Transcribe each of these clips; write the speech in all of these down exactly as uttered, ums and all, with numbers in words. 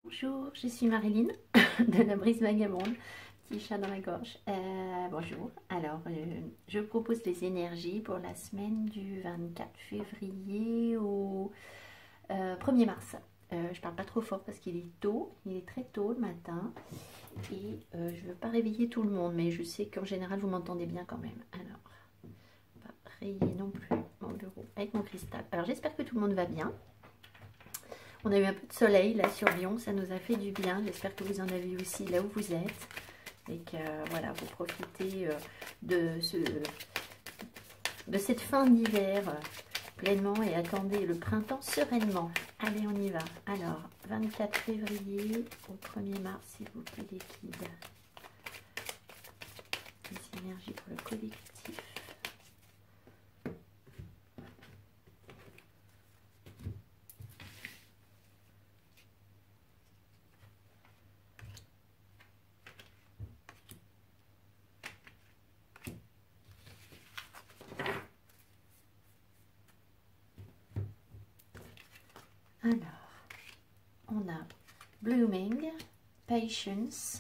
Bonjour, je suis Marilyn de la Brise Vagabonde, petit chat dans la gorge. Euh, bonjour, alors euh, je propose les énergies pour la semaine du vingt-quatre février au euh, premier mars. Euh, je parle pas trop fort parce qu'il est tôt, il est très tôt le matin et euh, je ne veux pas réveiller tout le monde, mais je sais qu'en général vous m'entendez bien quand même. Alors, pas rayer non plus mon bureau avec mon cristal. Alors j'espère que tout le monde va bien. On a eu un peu de soleil là sur Lyon, ça nous a fait du bien. J'espère que vous en avez aussi là où vous êtes. Et que voilà, vous profitez de, ce, de cette fin d'hiver pleinement et attendez le printemps sereinement. Allez, on y va. Alors, vingt-quatre février au premier mars, s'il vous plaît, les guides. Les énergies pour le collectif. Alors, on a Blooming, Patience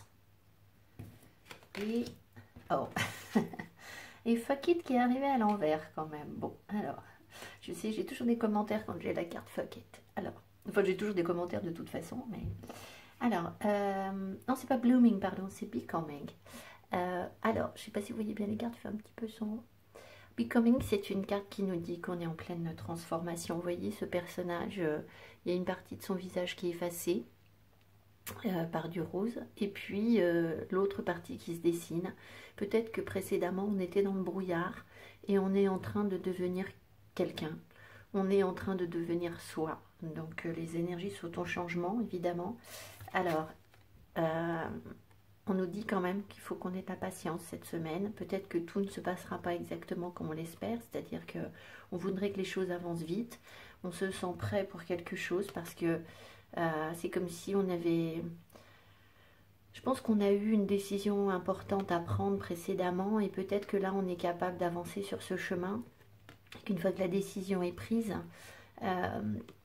et oh et Fuck It qui est arrivé à l'envers quand même. Bon, alors, je sais, j'ai toujours des commentaires quand j'ai la carte Fuck It. Alors, enfin, j'ai toujours des commentaires de toute façon, mais alors, euh, non, c'est pas Blooming, pardon, c'est Becoming. Euh, alors, je sais pas si vous voyez bien les cartes, il fait un petit peu sombre. Becoming, c'est une carte qui nous dit qu'on est en pleine transformation. Vous voyez ce personnage, euh, il y a une partie de son visage qui est effacée euh, par du rose, et puis euh, l'autre partie qui se dessine. Peut-être que précédemment, on était dans le brouillard, et on est en train de devenir quelqu'un. On est en train de devenir soi. Donc euh, les énergies sont en changement, évidemment. Alors, euh, on nous dit quand même qu'il faut qu'on ait de la patience cette semaine. Peut-être que tout ne se passera pas exactement comme on l'espère, c'est-à-dire qu'on voudrait que les choses avancent vite. On se sent prêt pour quelque chose parce que euh, c'est comme si on avait... Je pense qu'on a eu une décision importante à prendre précédemment et peut-être que là on est capable d'avancer sur ce chemin. Qu'une fois que la décision est prise, euh,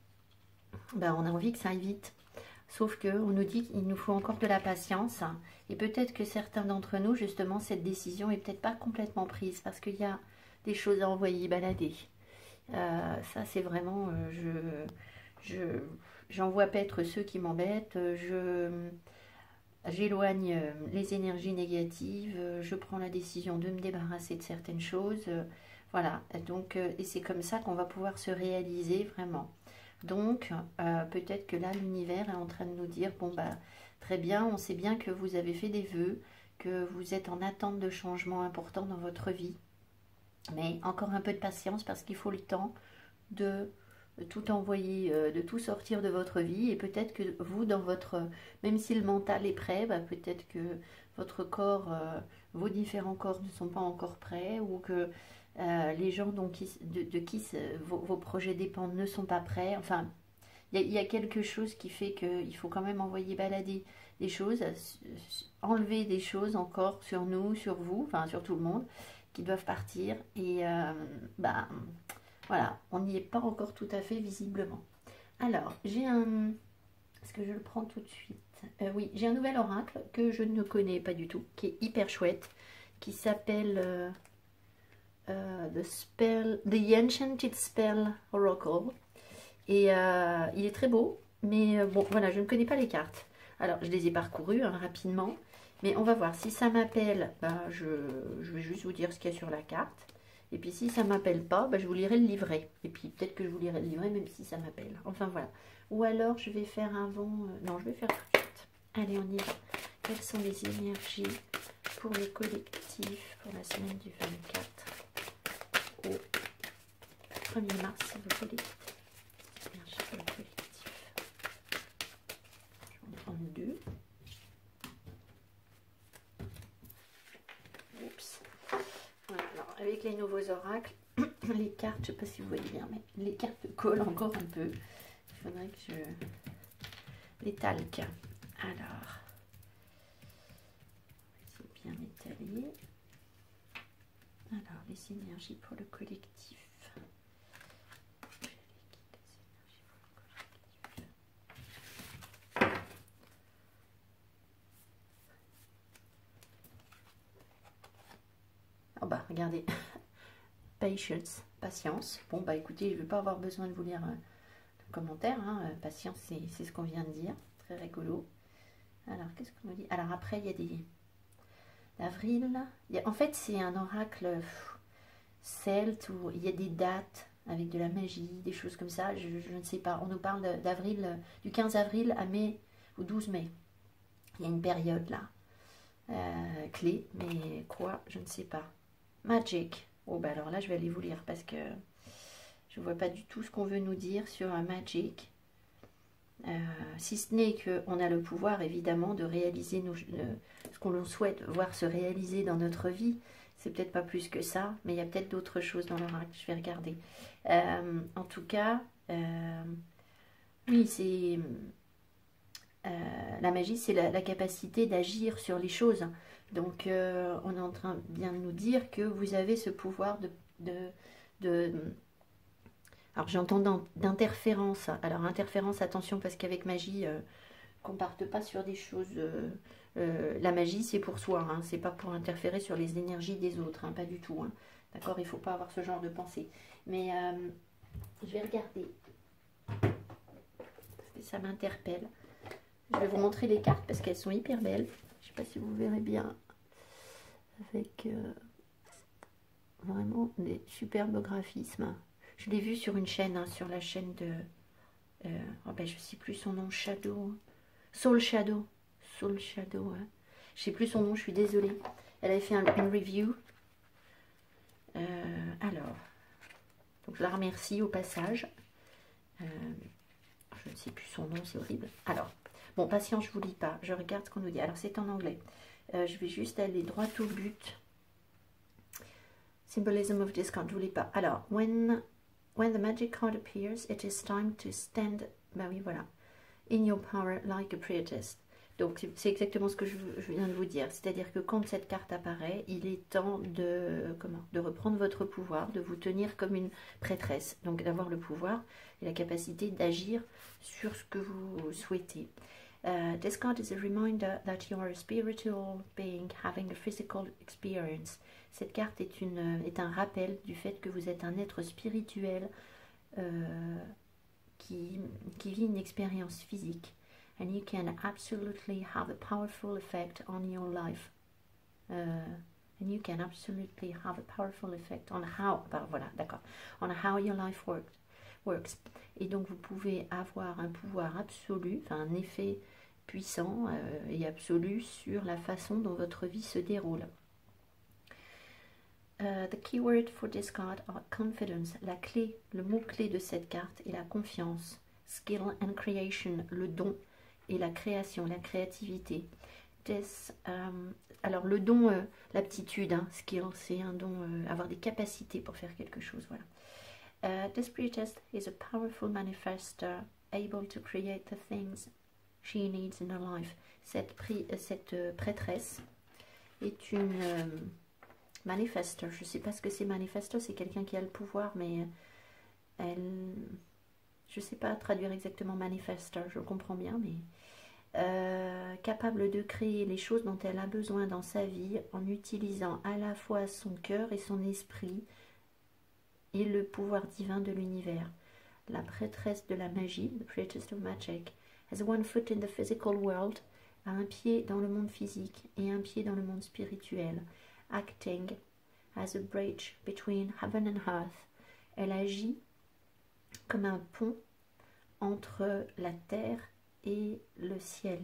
ben on a envie que ça aille vite. Sauf qu'on nous dit qu'il nous faut encore de la patience. Et peut-être que certains d'entre nous, justement, cette décision n'est peut-être pas complètement prise. Parce qu'il y a des choses à envoyer balader. Euh, ça, c'est vraiment... Euh, je, je, j'envoie paître ceux qui m'embêtent. Je, j'éloigne les énergies négatives. Je prends la décision de me débarrasser de certaines choses. Voilà. Donc, et c'est comme ça qu'on va pouvoir se réaliser vraiment. Donc, euh, peut-être que là, l'univers est en train de nous dire, bon, bah, très bien, on sait bien que vous avez fait des vœux, que vous êtes en attente de changements importants dans votre vie. Mais encore un peu de patience parce qu'il faut le temps de tout envoyer, euh, de tout sortir de votre vie. Et peut-être que vous, dans votre, même si le mental est prêt, bah, peut-être que votre corps, euh, vos différents corps ne sont pas encore prêts ou que... Euh, les gens donc, qui, de, de qui vos, vos projets dépendent ne sont pas prêts. Enfin, il y, y a quelque chose qui fait qu'il faut quand même envoyer balader des choses, enlever des choses encore sur nous, sur vous, enfin sur tout le monde, qui doivent partir. Et euh, bah, voilà, on n'y est pas encore tout à fait visiblement. Alors, j'ai un... Est-ce que je le prends tout de suite? euh, Oui, j'ai un nouvel oracle que je ne connais pas du tout, qui est hyper chouette, qui s'appelle... Euh, Uh, the spell, the Enchanted Spell Oracle. Et euh, il est très beau, mais euh, bon, voilà, je ne connais pas les cartes. Alors, je les ai parcourues hein, rapidement, mais on va voir. Si ça m'appelle, bah, je, je vais juste vous dire ce qu'il y a sur la carte. Et puis, si ça ne m'appelle pas, bah, je vous lirai le livret. Et puis, peut-être que je vous lirai le livret, même si ça m'appelle. Enfin, voilà. Ou alors, je vais faire un vent... Euh, non, je vais faire tout de suite. Allez, on y va. Quelles sont les énergies pour le collectif pour la semaine du vingt-quatre au premier mars, le collectif. Énergie pour le collectif. Je vais en prendre deux. Oups. Voilà, alors, avec les nouveaux oracles, les cartes, je ne sais pas si vous voyez bien, mais les cartes collent encore un peu. Il faudrait que je les talque. Alors, c'est bien étalé. Alors, les énergies pour le collectif. bah, regardez. Patience, patience. Bon, bah écoutez, je ne vais pas avoir besoin de vous lire euh, le commentaire. Hein. Euh, patience, c'est ce qu'on vient de dire. Très rigolo. Alors, qu'est-ce qu'on nous dit? Alors, après, il y a des... D'avril. En fait, c'est un oracle pff, celte où il y a des dates avec de la magie, des choses comme ça. Je, je ne sais pas. On nous parle d'avril, du quinze avril à mai ou douze mai. Il y a une période là. Euh, clé, mais quoi? Je ne sais pas. Magic. Oh, bah alors là, je vais aller vous lire parce que je ne vois pas du tout ce qu'on veut nous dire sur un Magic. Euh, si ce n'est qu'on a le pouvoir, évidemment, de réaliser nos, le, ce qu'on souhaite voir se réaliser dans notre vie. C'est peut-être pas plus que ça, mais il y a peut-être d'autres choses dans l'oracle. Je vais regarder. Euh, en tout cas, euh, oui, c'est... Euh, la magie, c'est la, la capacité d'agir sur les choses. Donc, euh, on est en train bien de nous dire que vous avez ce pouvoir de... de, de alors, j'entends d'interférence. Alors, interférence, attention, parce qu'avec magie, euh, qu'on ne parte pas sur des choses... Euh, euh, la magie, c'est pour soi, hein, c'est pas pour interférer sur les énergies des autres, hein, pas du tout. Hein, d'accord, il ne faut pas avoir ce genre de pensée. Mais, euh, je vais regarder. Parce que ça m'interpelle. Je vais vous montrer les cartes parce qu'elles sont hyper belles. Je ne sais pas si vous verrez bien. Avec euh, vraiment des superbes graphismes. Je l'ai vu sur une chaîne, hein, sur la chaîne de... Euh, oh ben, je ne sais plus son nom, Shadow. Soul Shadow. Soul Shadow. Hein. Je ne sais plus son nom, je suis désolée. Elle avait fait un, une review. Euh, alors, donc je la remercie au passage. Euh, je ne sais plus son nom, c'est horrible. Alors, bon, patience, je ne vous lis pas. Je regarde ce qu'on nous dit. Alors, c'est en anglais. Euh, je vais juste aller droit au but. Symbolism of discard, je ne vous lis pas. Alors, when, when the magic card appears, it is time to stand, ben oui, voilà, in your power like a priestess. Donc, c'est exactement ce que je, je viens de vous dire. C'est-à-dire que quand cette carte apparaît, il est temps de, comment, de reprendre votre pouvoir, de vous tenir comme une prêtresse. Donc, d'avoir le pouvoir et la capacité d'agir sur ce que vous souhaitez. Uh, this card is a reminder that you are a spiritual being having a physical experience. Cette carte est, une, est un rappel du fait que vous êtes un être spirituel euh, qui, qui vit une expérience physique. And you can absolutely have a powerful effect on your life. Uh, and you can absolutely have a powerful effect on how, ben voilà, d'accord, on how your life worked, works. Et donc vous pouvez avoir un pouvoir absolu, enfin un effet puissant euh, et absolu sur la façon dont votre vie se déroule. Uh, the keyword for this card are confidence. La clé, le mot-clé de cette carte est la confiance. Skill and creation, le don et la création, la créativité. This, um, alors le don, euh, l'aptitude, hein, skill, c'est un don, euh, avoir des capacités pour faire quelque chose, voilà. Uh, this priestess is a powerful manifester, able to create the things she needs in her life. Cette, pri, euh, cette euh, prêtresse est une euh, manifester. Je ne sais pas ce que c'est manifester, c'est quelqu'un qui a le pouvoir, mais elle... Je ne sais pas traduire exactement manifester, je comprends bien, mais... Euh, capable de créer les choses dont elle a besoin dans sa vie en utilisant à la fois son cœur et son esprit et le pouvoir divin de l'univers. La prêtresse de la magie, the priestess of magic, has one foot in the physical world, a un pied dans le monde physique et un pied dans le monde spirituel, acting as a bridge between heaven and earth. Elle agit comme un pont entre la terre et le ciel.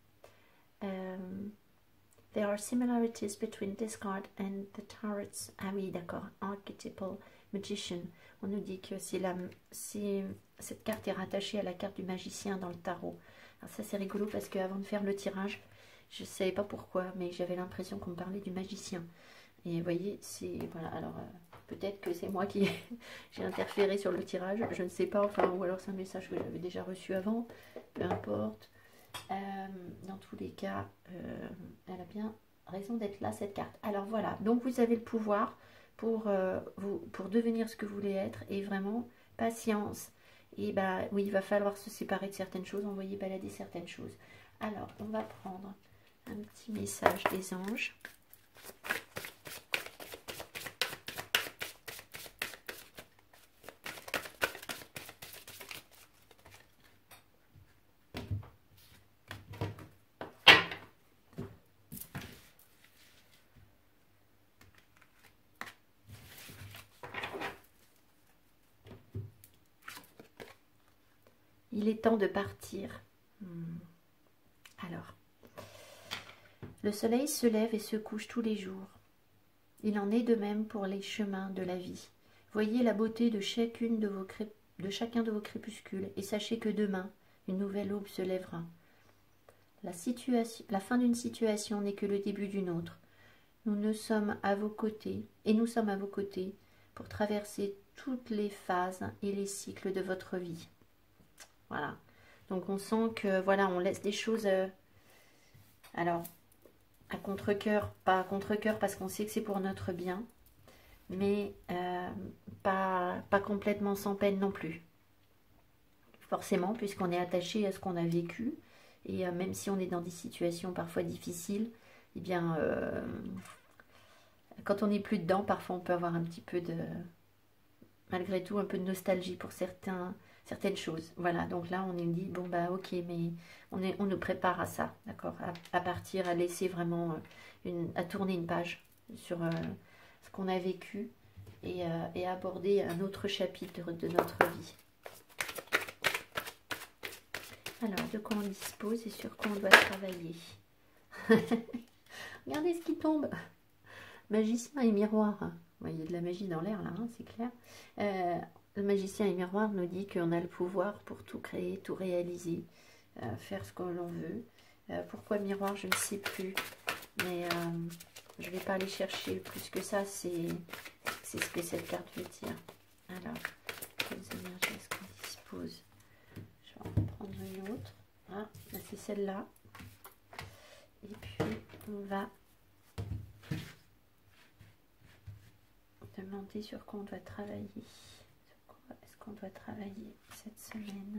Um, there are similarities between this card and the tarot's. Ah oui, d'accord. Archetypal magician. On nous dit que c'est la, c'est, cette carte est rattachée à la carte du magicien dans le tarot. Alors ça c'est rigolo parce qu'avant de faire le tirage, je ne savais pas pourquoi, mais j'avais l'impression qu'on me parlait du magicien. Et vous voyez, c'est voilà. Alors euh, peut-être que c'est moi qui j'ai interféré sur le tirage, je ne sais pas. Enfin, ou alors c'est un message que j'avais déjà reçu avant. Peu importe. Euh, dans tous les cas, euh, elle a bien raison d'être là, cette carte. Alors voilà, donc vous avez le pouvoir pour, euh, vous, pour devenir ce que vous voulez être. Et vraiment, patience. Et bah oui, il va falloir se séparer de certaines choses, envoyer balader certaines choses. Alors, on va prendre un petit message des anges. Il est temps de partir. Hmm. Alors, le soleil se lève et se couche tous les jours. Il en est de même pour les chemins de la vie. Voyez la beauté de, chacune de, vos crép... de chacun de vos crépuscules et sachez que demain, une nouvelle aube se lèvera. La, situation... la fin d'une situation n'est que le début d'une autre. Nous ne sommes à vos côtés, et nous sommes à vos côtés pour traverser toutes les phases et les cycles de votre vie. Voilà. Donc on sent que, voilà, on laisse des choses... Euh... Alors, à contre-cœur, pas à contre-cœur parce qu'on sait que c'est pour notre bien, mais euh, pas, pas complètement sans peine non plus. Forcément, puisqu'on est attaché à ce qu'on a vécu, et euh, même si on est dans des situations parfois difficiles, eh bien, euh, quand on n'est plus dedans, parfois on peut avoir un petit peu de, malgré tout, un peu de nostalgie pour certains, certaines choses. Voilà, donc là, on nous dit, bon, bah, ok, mais on, est, on nous prépare à ça, d'accord, à, à partir, à laisser vraiment, une, à tourner une page sur euh, ce qu'on a vécu et, euh, et aborder un autre chapitre de notre vie. Alors, de quoi on dispose et sur quoi on doit travailler. Regardez ce qui tombe. Magicien et miroir. Ouais, il y a de la magie dans l'air là, hein, c'est clair. Euh, le magicien et miroir nous dit qu'on a le pouvoir pour tout créer, tout réaliser, euh, faire ce que l'on veut. Euh, pourquoi miroir, je ne sais plus. Mais euh, je ne vais pas aller chercher plus que ça. C'est ce que cette carte veut dire. Alors, quelles énergies est-ce qu'on dispose? Je vais en prendre une autre. Ah, c'est celle-là. Et puis, on va demander sur quoi on doit travailler. Sur quoi est-ce qu'on doit travailler cette semaine?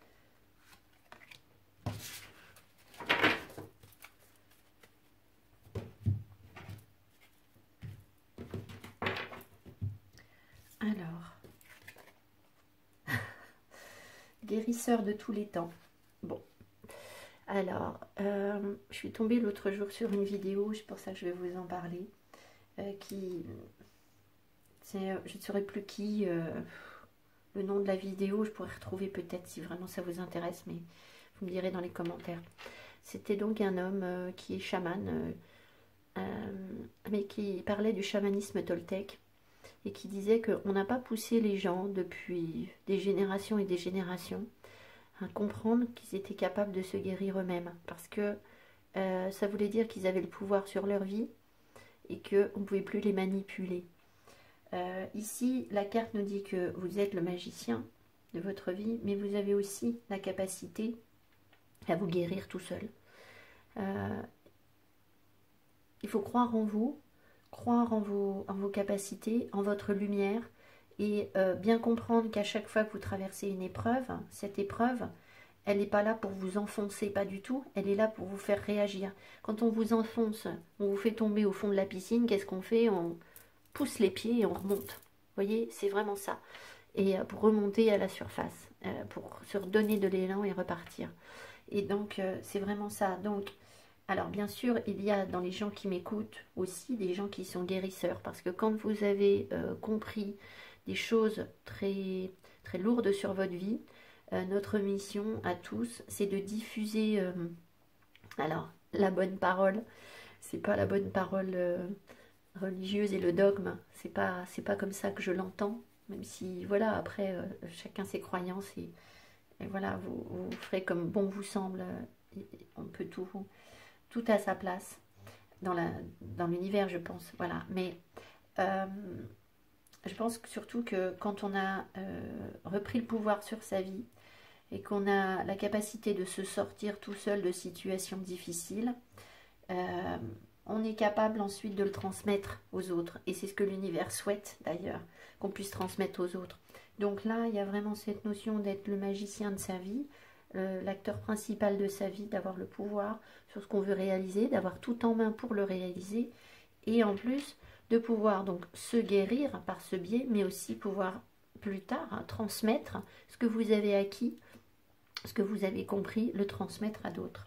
Alors, guérisseur de tous les temps. Bon, alors, euh, je suis tombée l'autre jour sur une vidéo, c'est pour ça que je vais vous en parler, euh, qui, c'est, je ne saurais plus qui, euh, le nom de la vidéo, je pourrais retrouver peut-être si vraiment ça vous intéresse, mais vous me direz dans les commentaires. C'était donc un homme euh, qui est chaman, euh, euh, mais qui parlait du chamanisme toltèque, et qui disait qu'on n'a pas poussé les gens depuis des générations et des générations à comprendre qu'ils étaient capables de se guérir eux-mêmes, parce que euh, ça voulait dire qu'ils avaient le pouvoir sur leur vie et qu'on ne pouvait plus les manipuler. Euh, ici, la carte nous dit que vous êtes le magicien de votre vie, mais vous avez aussi la capacité à vous guérir tout seul. Euh, il faut croire en vous, croire en vos, en vos capacités, en votre lumière, et euh, bien comprendre qu'à chaque fois que vous traversez une épreuve, cette épreuve, elle n'est pas là pour vous enfoncer, pas du tout, elle est là pour vous faire réagir. Quand on vous enfonce, on vous fait tomber au fond de la piscine, qu'est-ce qu'on fait? On pousse les pieds et on remonte. Vous voyez, c'est vraiment ça. Et euh, pour remonter à la surface, euh, pour se redonner de l'élan et repartir. Et donc, euh, c'est vraiment ça. Donc, alors bien sûr, il y a dans les gens qui m'écoutent aussi des gens qui sont guérisseurs. Parce que quand vous avez euh, compris des choses très, très lourdes sur votre vie, euh, notre mission à tous, c'est de diffuser euh, alors, la bonne parole. C'est pas la bonne parole euh, religieuse et le dogme. C'est pas, c'est pas comme ça que je l'entends. Même si, voilà, après, euh, chacun ses croyances. Et, et voilà, vous, vous ferez comme bon vous semble. Et on peut tout... tout à sa place dans la dans l'univers, je pense. Voilà. Mais euh, je pense que surtout que quand on a euh, repris le pouvoir sur sa vie et qu'on a la capacité de se sortir tout seul de situations difficiles, euh, on est capable ensuite de le transmettre aux autres. Et c'est ce que l'univers souhaite d'ailleurs, qu'on puisse transmettre aux autres. Donc là, il y a vraiment cette notion d'être le magicien de sa vie, Euh, l'acteur principal de sa vie, d'avoir le pouvoir sur ce qu'on veut réaliser, d'avoir tout en main pour le réaliser, et en plus de pouvoir donc se guérir par ce biais, mais aussi pouvoir plus tard hein, transmettre ce que vous avez acquis, ce que vous avez compris, le transmettre à d'autres.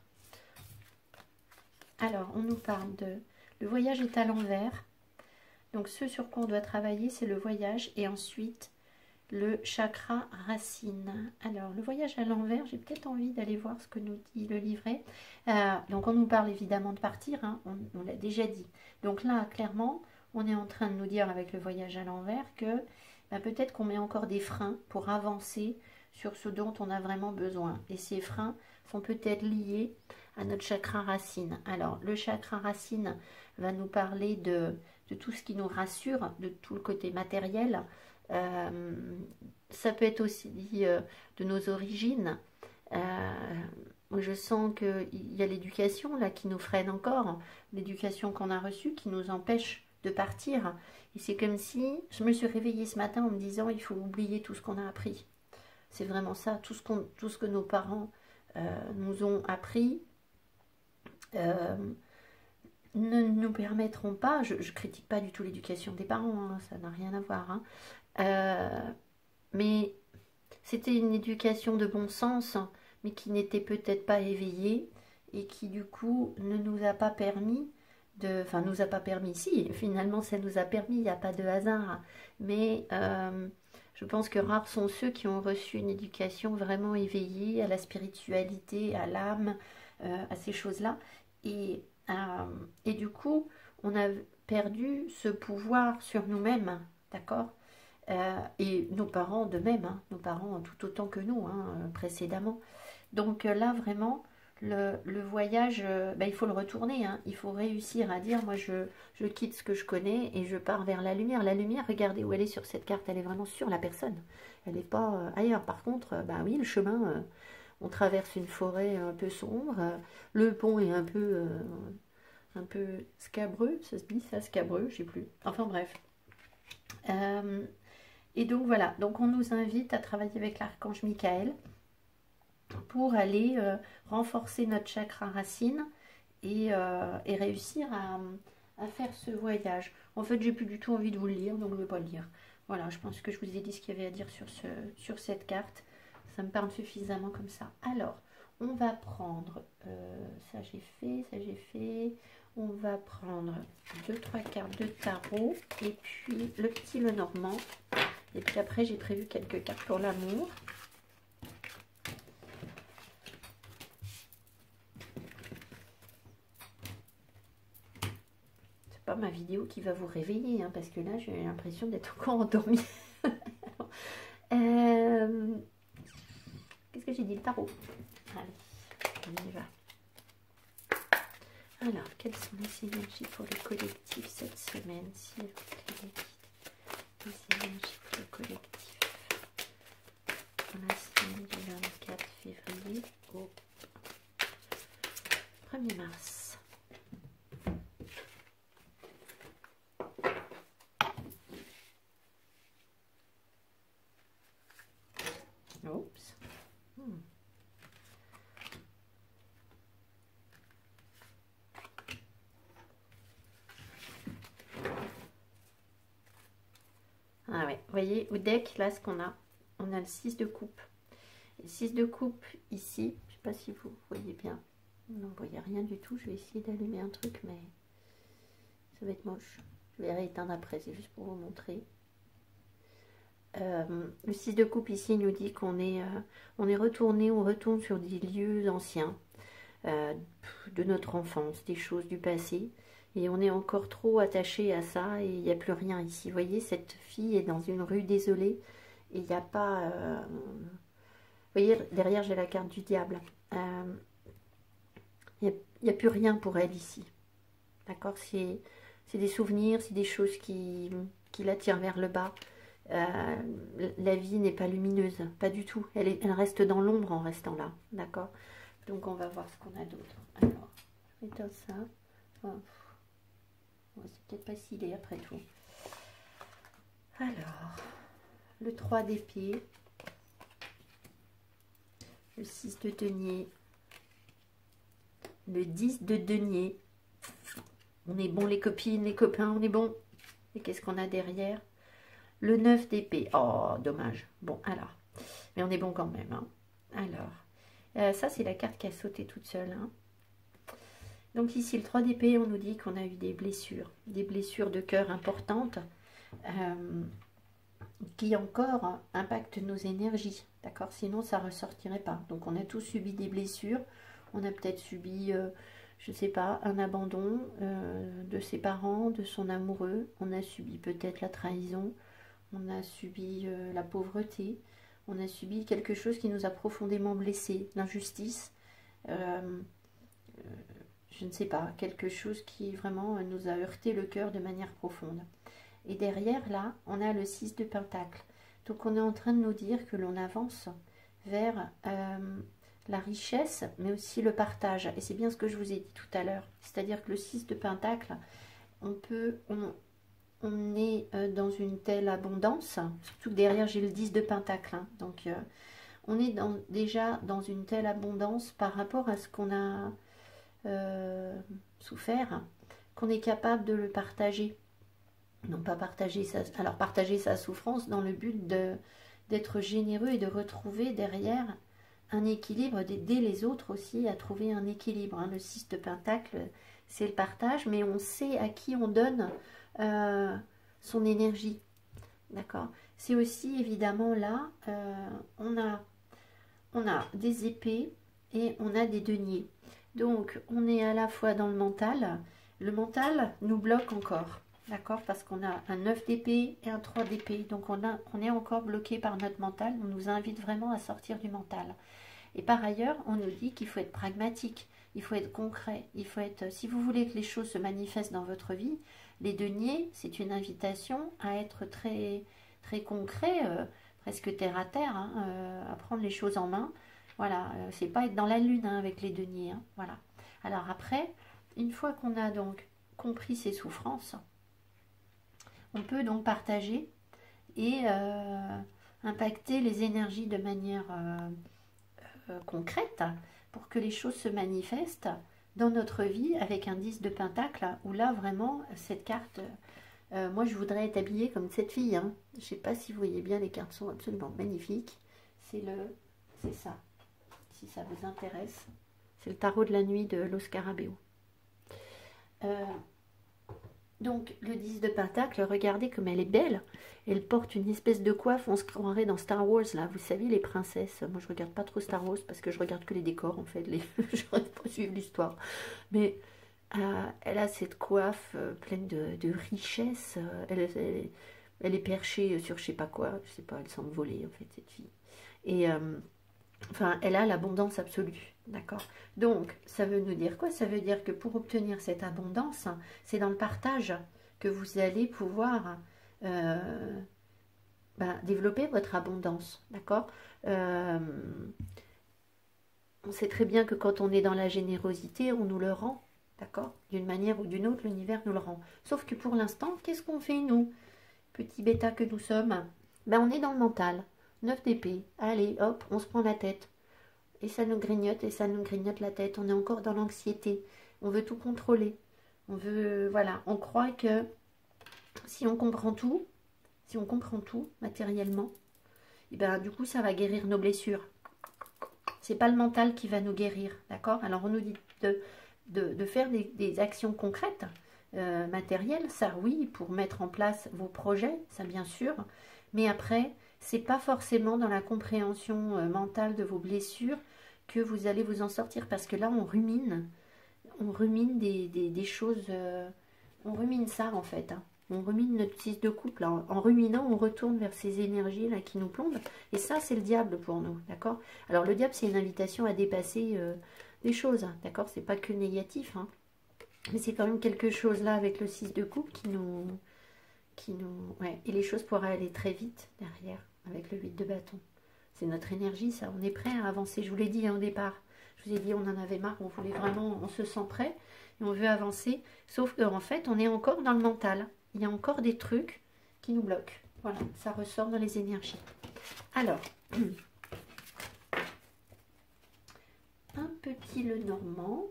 Alors, on nous parle de le voyage est à l'envers. Donc, ce sur quoi on doit travailler, c'est le voyage, et ensuite le chakra racine. Alors, le voyage à l'envers, j'ai peut-être envie d'aller voir ce que nous dit le livret. Euh, donc, on nous parle évidemment de partir, hein, on, on l'a déjà dit. Donc là, clairement, on est en train de nous dire avec le voyage à l'envers que bah, peut-être qu'on met encore des freins pour avancer sur ce dont on a vraiment besoin. Et ces freins sont peut-être liés à notre chakra racine. Alors, le chakra racine va nous parler de, de tout ce qui nous rassure, de tout le côté matériel. Euh, ça peut être aussi euh, de nos origines. Euh, je sens qu'il y a l'éducation là qui nous freine encore, l'éducation qu'on a reçue qui nous empêche de partir. Et c'est comme si je me suis réveillée ce matin en me disant il faut oublier tout ce qu'on a appris. C'est vraiment ça, tout ce, qu'on, tout ce que nos parents euh, nous ont appris euh, ne nous permettront pas, je ne critique pas du tout l'éducation des parents, hein, ça n'a rien à voir, hein, euh, mais c'était une éducation de bon sens, mais qui n'était peut-être pas éveillée et qui du coup ne nous a pas permis de, enfin nous a pas permis, si finalement ça nous a permis, il n'y a pas de hasard, mais euh, je pense que rares sont ceux qui ont reçu une éducation vraiment éveillée à la spiritualité, à l'âme, euh, à ces choses-là, et, euh, et du coup on a perdu ce pouvoir sur nous-mêmes, d'accord? Euh, et nos parents de même, hein, nos parents tout autant que nous, hein, précédemment. Donc euh, là, vraiment, le, le voyage, euh, ben, il faut le retourner. Hein. Il faut réussir à dire, moi, je, je quitte ce que je connais et je pars vers la lumière. La lumière, regardez où elle est sur cette carte, elle est vraiment sur la personne. Elle n'est pas euh, ailleurs. Par contre, euh, ben oui, le chemin, euh, on traverse une forêt un peu sombre. Euh, le pont est un peu, euh, un peu scabreux, ça se dit ça, scabreux, je sais plus. Enfin bref. Euh, Et donc voilà, donc on nous invite à travailler avec l'archange Michael pour aller euh, renforcer notre chakra racine et, euh, et réussir à, à faire ce voyage. En fait, j'ai plus du tout envie de vous le lire, donc je ne vais pas le lire. Voilà, je pense que je vous ai dit ce qu'il y avait à dire sur, ce, sur cette carte. Ça me parle suffisamment comme ça. Alors, on va prendre, euh, ça j'ai fait, ça j'ai fait... On va prendre deux trois cartes de tarot et puis le petit Lenormand. Et puis après, j'ai prévu quelques cartes pour l'amour. C'est pas ma vidéo qui va vous réveiller, hein, parce que là, j'ai l'impression d'être encore endormie. euh, Qu'est-ce que j'ai dit? Le tarot. Allez, on y va. Alors, quelles sont les énergies pour le collectif cette semaine, s'il vous plaît? Les énergies pour le collectif pour la semaine du vingt-quatre février au premier mars. Oups. Hmm. Ah ouais, vous voyez, au deck, là, ce qu'on a, on a le six de coupe. Le six de coupe, ici, je ne sais pas si vous voyez bien. Non, vous voyez rien du tout. Je vais essayer d'allumer un truc, mais ça va être moche. Je vais rééteindre après, c'est juste pour vous montrer. Euh, le six de coupe, ici, nous dit qu'on est, euh, on est retourné, on retourne sur des lieux anciens, euh, de notre enfance, des choses du passé. Et on est encore trop attaché à ça et il n'y a plus rien ici. Vous voyez, cette fille est dans une rue désolée et il n'y a pas... Euh... Vous voyez, derrière, j'ai la carte du diable. Euh... Il n'y a, a plus rien pour elle ici. D'accord? C'est des souvenirs, c'est des choses qui, qui la tirent vers le bas. Euh, la vie n'est pas lumineuse, pas du tout. Elle, est, elle reste dans l'ombre en restant là. D'accord? Donc, on va voir ce qu'on a d'autre. Alors, je vais éteindre ça. Enfin, c'est peut-être pas si laid après tout. Alors, le trois d'épée, le six de denier, le dix de denier. On est bon les copines, les copains, on est bon. Et qu'est-ce qu'on a derrière? Le neuf d'épée. Oh, dommage. Bon, alors. Mais on est bon quand même. Hein. Alors, euh, ça c'est la carte qui a sauté toute seule. Hein. Donc ici, le trois d'épée, on nous dit qu'on a eu des blessures, des blessures de cœur importantes. Euh, qui encore impactent nos énergies, d'accord? Sinon, ça ne ressortirait pas. Donc, on a tous subi des blessures. On a peut-être subi, euh, je ne sais pas, un abandon euh, de ses parents, de son amoureux. On a subi peut-être la trahison. On a subi euh, la pauvreté. On a subi quelque chose qui nous a profondément blessés. L'injustice. Euh, euh, je ne sais pas, quelque chose qui vraiment nous a heurté le cœur de manière profonde. Et derrière, là, on a le six de Pentacle. Donc, on est en train de nous dire que l'on avance vers euh, la richesse, mais aussi le partage. Et c'est bien ce que je vous ai dit tout à l'heure. C'est-à-dire que le six de Pentacle, on peut... On, on est euh, dans une telle abondance, surtout que derrière, j'ai le dix de Pentacle. Hein, donc, euh, on est dans, déjà dans une telle abondance par rapport à ce qu'on a euh, souffert, qu'on est capable de le partager. Non pas partager sa, alors partager sa souffrance dans le but de d'être généreux et de retrouver derrière un équilibre, d'aider les autres aussi à trouver un équilibre. Hein. Le six de Pentacle, c'est le partage, mais on sait à qui on donne euh, son énergie. D'accord? C'est aussi évidemment là, euh, on, a, on a des épées et on a des deniers. Donc on est à la fois dans le mental. Le mental nous bloque encore. D'accord, parce qu'on a un neuf d'épée et un trois d'épée. Donc, on, a, on est encore bloqué par notre mental. On nous invite vraiment à sortir du mental. Et par ailleurs, on nous dit qu'il faut être pragmatique. Il faut être concret. Il faut être, si vous voulez que les choses se manifestent dans votre vie, les deniers, c'est une invitation à être très, très concret, euh, presque terre à terre, hein, euh, à prendre les choses en main. Voilà, euh, c'est pas être dans la lune hein, avec les deniers. Hein, voilà. Alors après, une fois qu'on a donc compris ces souffrances, on peut donc partager et euh, impacter les énergies de manière euh, euh, concrète pour que les choses se manifestent dans notre vie avec un dix de Pentacle où là vraiment cette carte, euh, moi je voudrais être habillée comme cette fille. Hein. Je ne sais pas si vous voyez bien, les cartes sont absolument magnifiques. C'est le, c'est ça, si ça vous intéresse. C'est le tarot de la nuit de Los Scarabeo. Euh, Donc, le dix de Pentacle, regardez comme elle est belle. Elle porte une espèce de coiffe, on se croirait dans Star Wars, là. Vous savez, les princesses. Moi, je regarde pas trop Star Wars parce que je regarde que les décors, en fait. Les... je ne pas suivre l'histoire. Mais euh, elle a cette coiffe euh, pleine de, de richesse. Elle, elle, elle est perchée sur je sais pas quoi. Je sais pas, elle semble voler, en fait, cette fille. Et... Euh, Enfin, elle a l'abondance absolue, d'accord? Donc, ça veut nous dire quoi? Ça veut dire que pour obtenir cette abondance, c'est dans le partage que vous allez pouvoir euh, ben, développer votre abondance, d'accord? euh, On sait très bien que quand on est dans la générosité, on nous le rend, d'accord? D'une manière ou d'une autre, l'univers nous le rend. Sauf que pour l'instant, qu'est-ce qu'on fait, nous? Petits bêtas que nous sommes, ben, on est dans le mental. neuf d'épée, allez, hop, on se prend la tête. Et ça nous grignote, et ça nous grignote la tête. On est encore dans l'anxiété. On veut tout contrôler. On veut, voilà, on croit que si on comprend tout, si on comprend tout matériellement, et ben du coup, ça va guérir nos blessures. C'est pas le mental qui va nous guérir, d'accord? Alors, on nous dit de, de, de faire des, des actions concrètes, euh, matérielles, ça oui, pour mettre en place vos projets, ça bien sûr. Mais après... c'est pas forcément dans la compréhension euh, mentale de vos blessures que vous allez vous en sortir. Parce que là, on rumine. On rumine des, des, des choses... Euh, on rumine ça, en fait. Hein. On rumine notre six de coupe. Là. En, en ruminant, on retourne vers ces énergies-là qui nous plombent. Et ça, c'est le diable pour nous. D'accord? Alors, le diable, c'est une invitation à dépasser euh, des choses. Hein, d'accord? C'est pas que négatif. Hein. Mais c'est quand même quelque chose, là, avec le six de coupe qui nous... Qui nous... Ouais. Et les choses pourraient aller très vite derrière. Avec le huit de bâton. C'est notre énergie, ça. On est prêt à avancer. Je vous l'ai dit hein, au départ. Je vous ai dit, on en avait marre. On voulait vraiment, on se sent prêt. Et on veut avancer. Sauf qu'en fait, on est encore dans le mental. Il y a encore des trucs qui nous bloquent. Voilà, ça ressort dans les énergies. Alors, un petit Lenormand.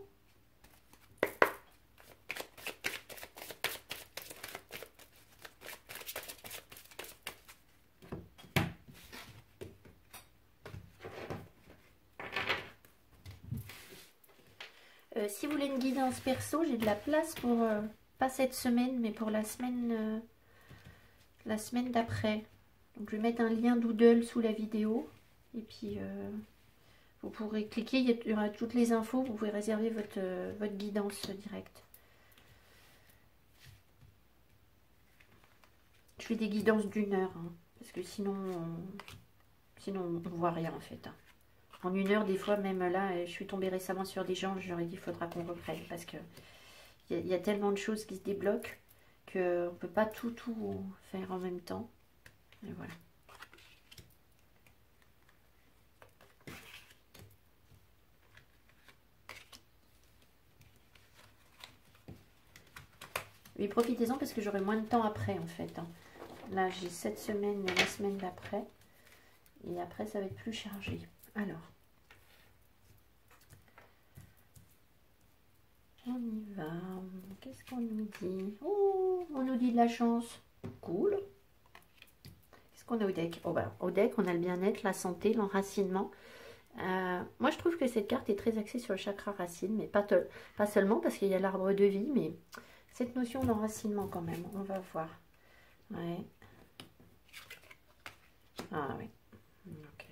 Euh, si vous voulez une guidance perso, j'ai de la place pour, euh, pas cette semaine, mais pour la semaine, euh, la semaine d'après. Donc je vais mettre un lien Doodle sous la vidéo. Et puis euh, vous pourrez cliquer, il y aura toutes les infos, vous pouvez réserver votre, euh, votre guidance directe. Je fais des guidances d'une heure, hein, parce que sinon, on, sinon on ne voit rien en fait. Hein. En une heure, des fois, même là, je suis tombée récemment sur des gens, j'aurais dit il faudra qu'on reprenne, parce que il y, y a tellement de choses qui se débloquent qu'on ne peut pas tout, tout faire en même temps. Et voilà. Mais profitez-en parce que j'aurai moins de temps après en fait. Hein. Là j'ai cette semaine et la semaine d'après. Et après ça va être plus chargé. Alors. On y va. Qu'est-ce qu'on nous dit? Oh, on nous dit de la chance. Cool. Qu'est-ce qu'on a au deck? Oh, bah, au deck, on a le bien-être, la santé, l'enracinement. Euh, moi, je trouve que cette carte est très axée sur le chakra racine, mais pas, pas seulement parce qu'il y a l'arbre de vie, mais cette notion d'enracinement quand même. On va voir. Ouais. Ah oui. Ok.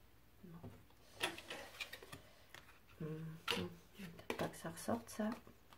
Bon. Hum, hum. Pas que ça ressorte ça.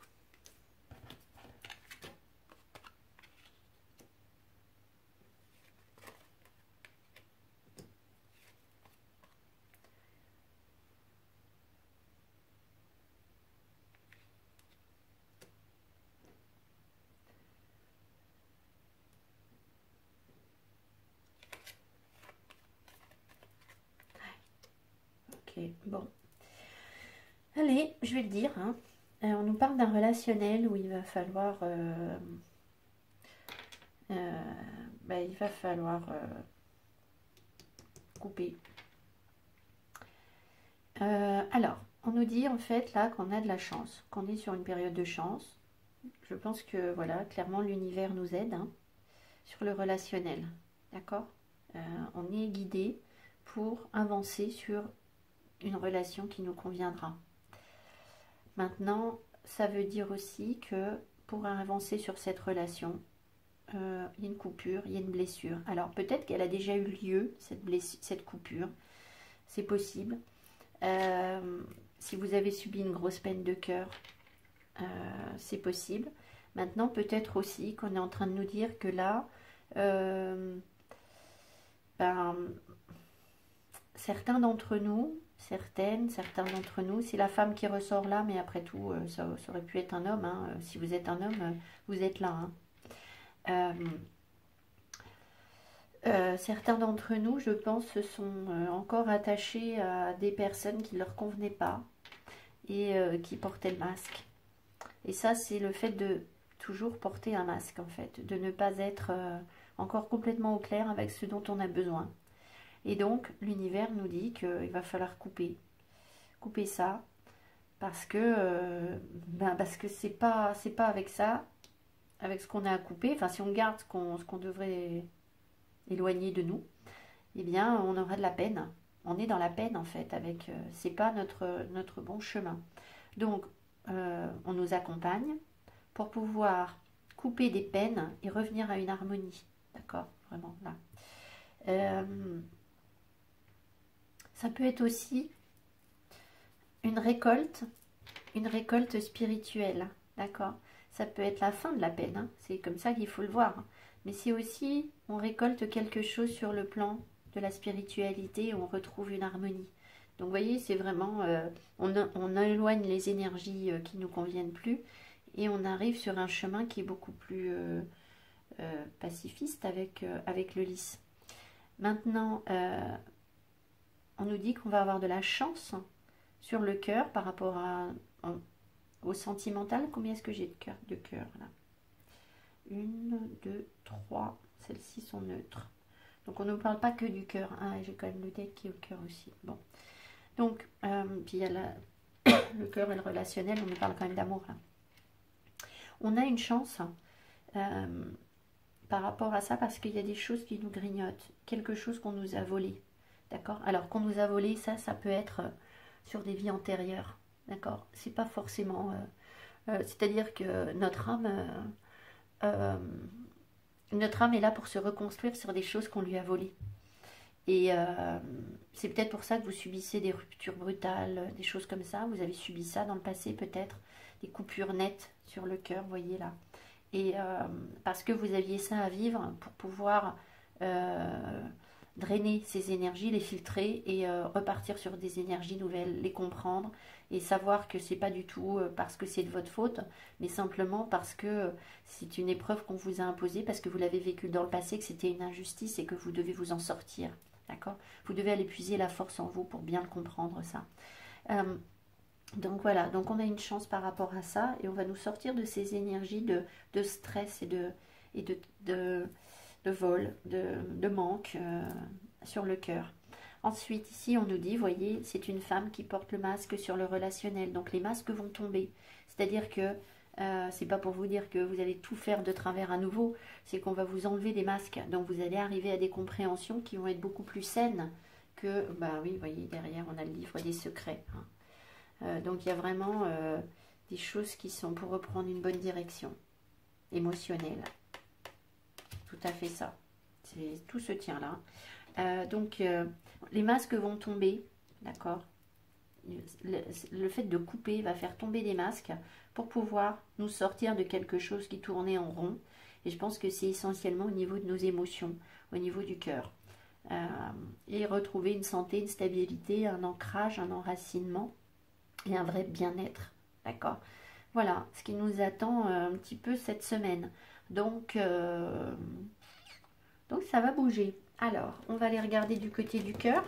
Ok, bon. Allez, je vais le dire. Hein. Euh, on nous parle d'un relationnel où il va falloir... Euh, euh, bah, il va falloir euh, couper. Euh, alors, on nous dit en fait là qu'on a de la chance, qu'on est sur une période de chance. Je pense que voilà, clairement l'univers nous aide hein, sur le relationnel. D'accord euh, On est guidé pour avancer sur une relation qui nous conviendra. Maintenant, ça veut dire aussi que pour avancer sur cette relation, euh, il y a une coupure, il y a une blessure. Alors peut-être qu'elle a déjà eu lieu, cette, blessure, cette coupure, c'est possible. Euh, si vous avez subi une grosse peine de cœur, euh, c'est possible. Maintenant, peut-être aussi qu'on est en train de nous dire que là, euh, ben, certains d'entre nous, certaines, certains d'entre nous, c'est la femme qui ressort là, mais après tout, euh, ça, ça aurait pu être un homme. Hein. Si vous êtes un homme, euh, vous êtes là. Hein. Euh, euh, certains d'entre nous, je pense, se sont euh, encore attachés à des personnes qui ne leur convenaient pas et euh, qui portaient le masque. Et ça, c'est le fait de toujours porter un masque, en fait, de ne pas être euh, encore complètement au clair avec ce dont on a besoin. Et donc, l'univers nous dit qu'il va falloir couper, couper ça, parce que euh, ben parce que c'est pas c'est pas avec ça, avec ce qu'on a à couper. Enfin, si on garde ce qu'on ce qu'on devrait éloigner de nous, eh bien, on aura de la peine. On est dans la peine en fait. Avec, euh, c'est pas notre notre bon chemin. Donc, euh, on nous accompagne pour pouvoir couper des peines et revenir à une harmonie. D'accord, vraiment là. Euh, ça peut être aussi une récolte, une récolte spirituelle, d'accord. Ça peut être la fin de la peine, hein. C'est comme ça qu'il faut le voir. Mais c'est aussi, on récolte quelque chose sur le plan de la spiritualité, où on retrouve une harmonie. Donc vous voyez, c'est vraiment, euh, on, on éloigne les énergies euh, qui ne nous conviennent plus, et on arrive sur un chemin qui est beaucoup plus euh, euh, pacifiste avec, euh, avec le lys. Maintenant, euh, on nous dit qu'on va avoir de la chance sur le cœur par rapport à, au sentimental. Combien est-ce que j'ai de cœur de cœur là? Une, deux, trois. Celles-ci sont neutres. Donc on ne parle pas que du cœur. Ah, j'ai quand même le deck qui est au cœur aussi. Bon. Donc, euh, puis il y a la, le cœur et le relationnel. On nous parle quand même d'amour là. On a une chance euh, par rapport à ça parce qu'il y a des choses qui nous grignotent. Quelque chose qu'on nous a volé. D'accord? Alors qu'on nous a volé, ça, ça peut être sur des vies antérieures. D'accord? C'est pas forcément... Euh, euh, C'est-à-dire que notre âme... Euh, euh, notre âme est là pour se reconstruire sur des choses qu'on lui a volées. Et euh, c'est peut-être pour ça que vous subissez des ruptures brutales, des choses comme ça. Vous avez subi ça dans le passé peut-être, des coupures nettes sur le cœur, vous voyez là. Et euh, parce que vous aviez ça à vivre pour pouvoir euh, drainer ces énergies, les filtrer et euh, repartir sur des énergies nouvelles, les comprendre et savoir que c'est pas du tout parce que c'est de votre faute, mais simplement parce que c'est une épreuve qu'on vous a imposée, parce que vous l'avez vécu dans le passé, que c'était une injustice et que vous devez vous en sortir. D'accord? Vous devez aller puiser la force en vous pour bien le comprendre, ça. Euh, donc voilà, donc on a une chance par rapport à ça et on va nous sortir de ces énergies de, de stress et de, et de, de, de vol, de, de manque euh, sur le cœur. Ensuite, ici, on nous dit, voyez, c'est une femme qui porte le masque sur le relationnel. Donc les masques vont tomber. C'est-à-dire que Euh, c'est pas pour vous dire que vous allez tout faire de travers à nouveau, c'est qu'on va vous enlever des masques. Donc vous allez arriver à des compréhensions qui vont être beaucoup plus saines que, bah oui, vous voyez, derrière on a le livre des secrets. Hein. Euh, donc il y a vraiment euh, des choses qui sont pour reprendre une bonne direction émotionnelle. Tout à fait ça. Tout se tient là. Euh, donc euh, les masques vont tomber, d'accord ? Le, le fait de couper va faire tomber des masques pour pouvoir nous sortir de quelque chose qui tournait en rond. Et je pense que c'est essentiellement au niveau de nos émotions, au niveau du cœur. Euh, et retrouver une santé, une stabilité, un ancrage, un enracinement et un vrai bien-être. D'accord ? Voilà ce qui nous attend un petit peu cette semaine. Donc, euh, donc ça va bouger. Alors, on va aller regarder du côté du cœur.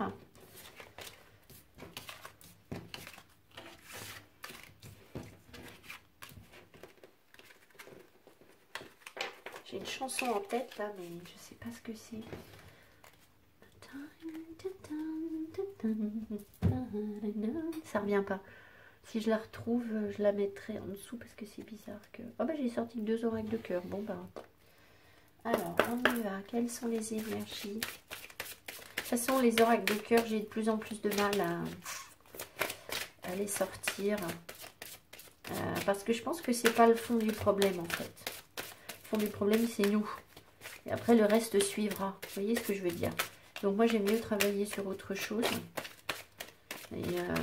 J'ai une chanson en tête là, mais je sais pas ce que c'est. Ça revient pas. Si je la retrouve, je la mettrai en dessous parce que c'est bizarre que... Oh bah j'ai sorti que deux oracles de cœur. Bon bah. Alors, on y va. Quelles sont les énergies? De toute façon, les oracles de cœur, j'ai de plus en plus de mal à, à les sortir. Euh, parce que je pense que c'est pas le fond du problème en fait. Le fond du problème, c'est nous. Et après, le reste suivra. Vous voyez ce que je veux dire? Donc moi, j'aime mieux travailler sur autre chose. Et... Euh...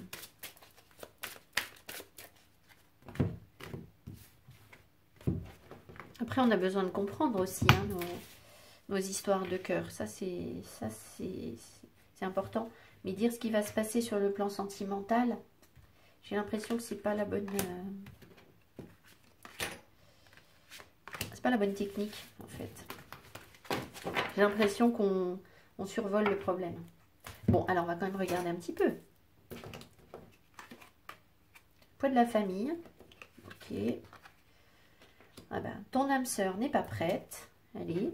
Après, on a besoin de comprendre aussi hein, nos, nos histoires de cœur. Ça, c'est ça c'est important. Mais dire ce qui va se passer sur le plan sentimental, j'ai l'impression que c'est pas la bonne... Euh... C'est pas la bonne technique, en fait. J'ai l'impression qu'on on survole le problème. Bon, alors on va quand même regarder un petit peu. Poids de la famille. Ok. Ah ben, ton âme sœur n'est pas prête. Allez.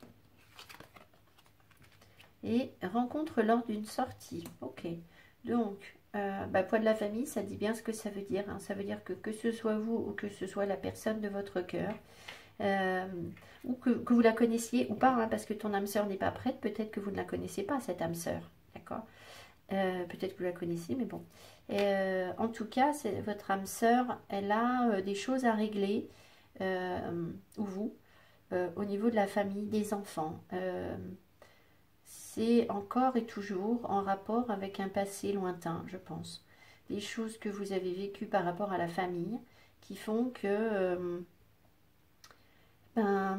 Et rencontre lors d'une sortie. Ok. Donc, euh, bah, poids de la famille, ça dit bien ce que ça veut dire. Hein. Ça veut dire que que ce soit vous ou que ce soit la personne de votre cœur, euh, ou que, que vous la connaissiez ou pas, hein, parce que ton âme sœur n'est pas prête, peut-être que vous ne la connaissez pas, cette âme sœur. D'accord ? Euh, peut-être que vous la connaissez, mais bon. Euh, en tout cas, votre âme sœur, elle a euh, des choses à régler. Euh, ou vous, euh, au niveau de la famille, des enfants. Euh, c'est encore et toujours en rapport avec un passé lointain, je pense. Des choses que vous avez vécues par rapport à la famille qui font que euh, ben,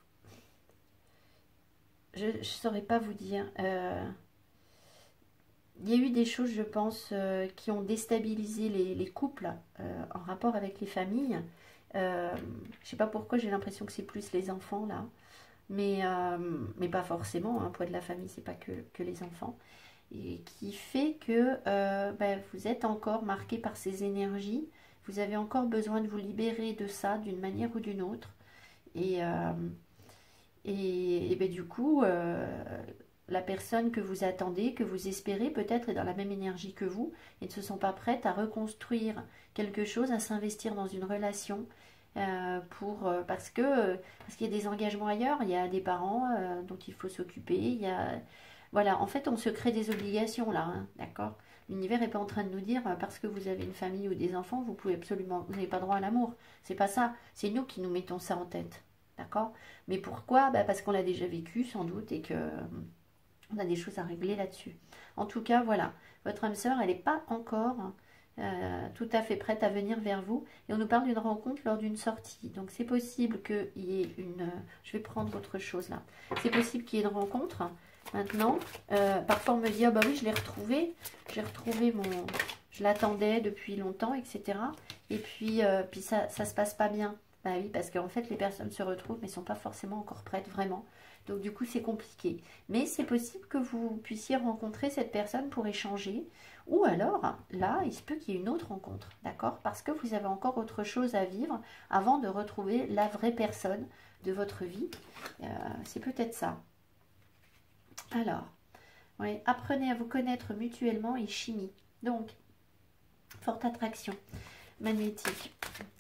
je ne saurais pas vous dire. Euh, il y a eu des choses, je pense, euh, qui ont déstabilisé les, les couples euh, en rapport avec les familles. Euh, je sais pas pourquoi j'ai l'impression que c'est plus les enfants là, mais, euh, mais pas forcément, hein, poids de la famille c'est pas que, que les enfants, et qui fait que euh, ben, vous êtes encore marqué par ces énergies, vous avez encore besoin de vous libérer de ça d'une manière ou d'une autre, et, euh, et, et ben, du coup euh, la personne que vous attendez, que vous espérez peut-être est dans la même énergie que vous et ne se sont pas prêtes à reconstruire quelque chose, à s'investir dans une relation euh, pour, euh, parce que euh, parce qu'il y a des engagements ailleurs, il y a des parents euh, dont il faut s'occuper, il y a voilà, en fait on se crée des obligations là, hein, d'accord? L'univers n'est pas en train de nous dire euh, parce que vous avez une famille ou des enfants, vous pouvez absolument, vous n'avez pas droit à l'amour. C'est pas ça, c'est nous qui nous mettons ça en tête, d'accord? Mais pourquoi? Bah parce qu'on l'a déjà vécu, sans doute, et que on a des choses à régler là-dessus. En tout cas, voilà, votre âme sœur, elle n'est pas encore euh, tout à fait prête à venir vers vous. Et on nous parle d'une rencontre lors d'une sortie. Donc, c'est possible qu'il y ait une... Je vais prendre autre chose là. C'est possible qu'il y ait une rencontre. Maintenant, euh, parfois on me dit, ah bah oui, je l'ai retrouvé. J'ai retrouvé mon... Je l'attendais depuis longtemps, et cetera. Et puis, euh, puis ça ne se passe pas bien. Bah oui, parce qu'en fait, les personnes se retrouvent, mais ne sont pas forcément encore prêtes, vraiment. Donc, du coup, c'est compliqué. Mais c'est possible que vous puissiez rencontrer cette personne pour échanger. Ou alors, là, il se peut qu'il y ait une autre rencontre, d'accord? Parce que vous avez encore autre chose à vivre avant de retrouver la vraie personne de votre vie. Euh, c'est peut-être ça. Alors, oui, apprenez à vous connaître mutuellement et chimie. Donc, forte attraction magnétique.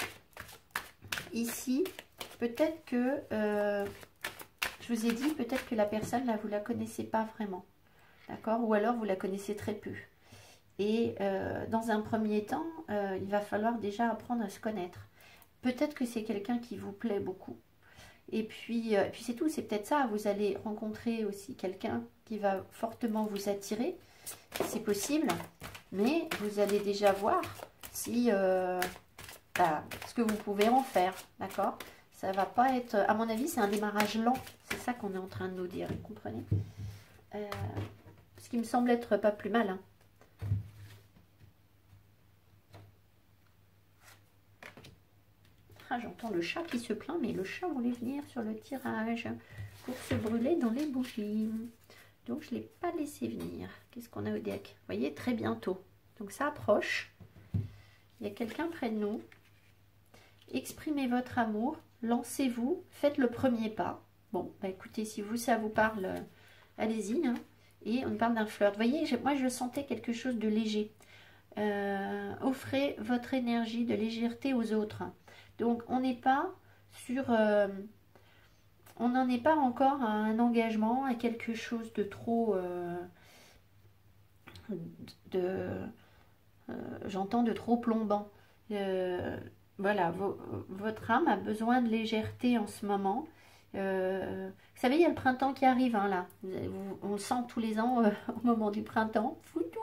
Ici, peut-être que... Euh, je vous ai dit, peut-être que la personne, là, vous ne la connaissez pas vraiment. D'accord? Ou alors, vous la connaissez très peu. Et euh, dans un premier temps, euh, il va falloir déjà apprendre à se connaître. Peut-être que c'est quelqu'un qui vous plaît beaucoup. Et puis, euh, puis c'est tout, c'est peut-être ça. Vous allez rencontrer aussi quelqu'un qui va fortement vous attirer. C'est possible. Mais vous allez déjà voir si euh, bah, ce que vous pouvez en faire. D'accord? Ça va pas être... À mon avis, c'est un démarrage lent. C'est ça qu'on est en train de nous dire. Vous comprenez? euh, Ce qui me semble être pas plus mal. Hein. Ah, j'entends le chat qui se plaint, mais le chat voulait venir sur le tirage pour se brûler dans les bougies. Donc, je ne l'ai pas laissé venir. Qu'est-ce qu'on a au deck? Vous voyez, très bientôt. Donc, ça approche. Il y a quelqu'un près de nous. Exprimez votre amour. Lancez-vous. Faites le premier pas. Bon, bah écoutez, si vous, ça vous parle, euh, allez-y. Hein. Et on parle d'un flirt. Vous voyez, moi, je sentais quelque chose de léger. Euh, offrez votre énergie de légèreté aux autres. Donc, on n'est pas sur... Euh, on n'en est pas encore à un engagement, à quelque chose de trop... Euh, de... Euh, j'entends de trop plombant. Euh, voilà, vo, votre âme a besoin de légèreté en ce moment. Euh, vous savez, il y a le printemps qui arrive, hein, là. On le sent tous les ans euh, au moment du printemps.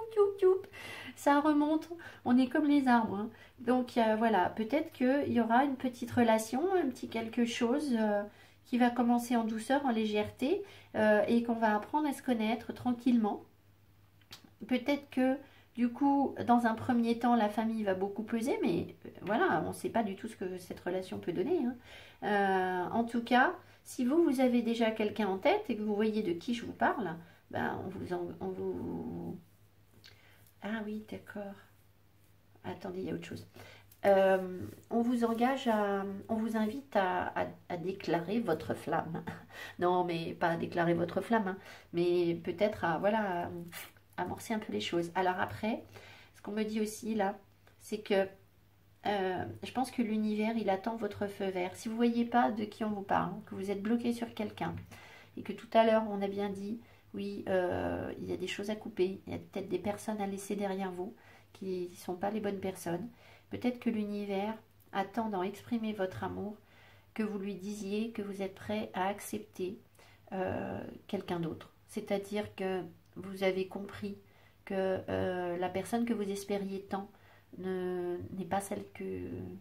Ça remonte, on est comme les arbres. Hein. Donc euh, voilà, peut-être qu'il y aura une petite relation, un petit quelque chose euh, qui va commencer en douceur, en légèreté, euh, et qu'on va apprendre à se connaître tranquillement. Peut-être que du coup, dans un premier temps, la famille va beaucoup peser, mais euh, voilà, on ne sait pas du tout ce que cette relation peut donner. Hein. Euh, en tout cas, si vous, vous avez déjà quelqu'un en tête et que vous voyez de qui je vous parle, ben, on vous... En, on vous... Ah oui, d'accord. Attendez, il y a autre chose. Euh, on vous engage à... On vous invite à, à, à déclarer votre flamme. Non, mais pas à déclarer votre flamme, hein, mais peut-être à... Voilà... À, amorcer un peu les choses. Alors après, ce qu'on me dit aussi là, c'est que euh, je pense que l'univers, il attend votre feu vert. Si vous ne voyez pas de qui on vous parle, que vous êtes bloqué sur quelqu'un, et que tout à l'heure, on a bien dit, oui, euh, il y a des choses à couper, il y a peut-être des personnes à laisser derrière vous, qui ne sont pas les bonnes personnes. Peut-être que l'univers attend d'en exprimer votre amour, que vous lui disiez que vous êtes prêt à accepter euh, quelqu'un d'autre. C'est-à-dire que vous avez compris que euh, la personne que vous espériez tant n'est pas celle que,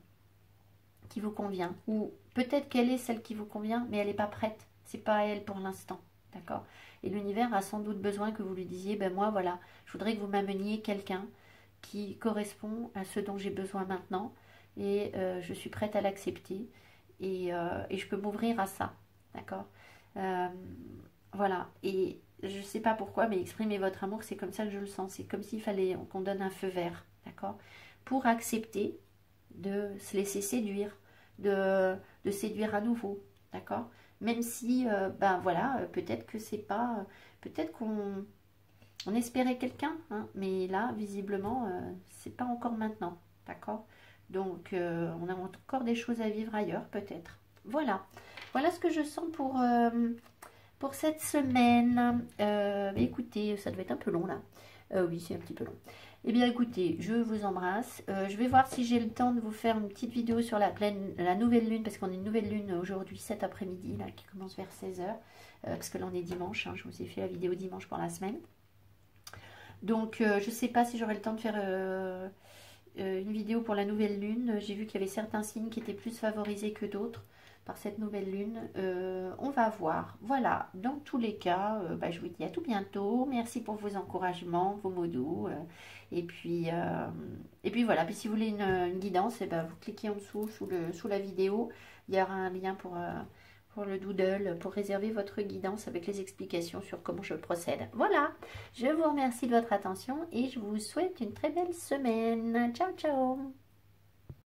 qui vous convient. Ou peut-être qu'elle est celle qui vous convient, mais elle n'est pas prête. C'est pas elle pour l'instant. D'accord? Et l'univers a sans doute besoin que vous lui disiez, ben moi voilà, je voudrais que vous m'ameniez quelqu'un qui correspond à ce dont j'ai besoin maintenant. Et euh, je suis prête à l'accepter. Et, euh, et je peux m'ouvrir à ça. D'accord? euh, Voilà. Et je ne sais pas pourquoi, mais exprimer votre amour, c'est comme ça que je le sens. C'est comme s'il fallait qu'on donne un feu vert, d'accord? Pour accepter de se laisser séduire, de, de séduire à nouveau, d'accord? Même si, euh, ben voilà, peut-être que c'est pas... Euh, peut-être qu'on on espérait quelqu'un, hein, mais là, visiblement, euh, c'est pas encore maintenant, d'accord? Donc, euh, on a encore des choses à vivre ailleurs, peut-être. Voilà. Voilà ce que je sens pour... Euh, Pour cette semaine, euh, écoutez, ça devait être un peu long là. Euh, oui, c'est un petit peu long. Eh bien écoutez, je vous embrasse. Euh, je vais voir si j'ai le temps de vous faire une petite vidéo sur la pleine, la nouvelle lune, parce qu'on a une nouvelle lune aujourd'hui, cet après-midi, là, qui commence vers seize heures. Euh, parce que là on est dimanche, hein, je vous ai fait la vidéo dimanche pour la semaine. Donc euh, je ne sais pas si j'aurai le temps de faire euh, euh, une vidéo pour la nouvelle lune. J'ai vu qu'il y avait certains signes qui étaient plus favorisés que d'autres par cette nouvelle lune. Euh, on va voir. Voilà, dans tous les cas, euh, bah, je vous dis à tout bientôt. Merci pour vos encouragements, vos mots doux. Euh, et, puis, euh, et puis voilà, puis si vous voulez une, une guidance, eh ben, vous cliquez en dessous, sous, le, sous la vidéo. Il y aura un lien pour... Euh, pour le doodle, pour réserver votre guidance avec les explications sur comment je procède. Voilà, je vous remercie de votre attention et je vous souhaite une très belle semaine. Ciao, ciao!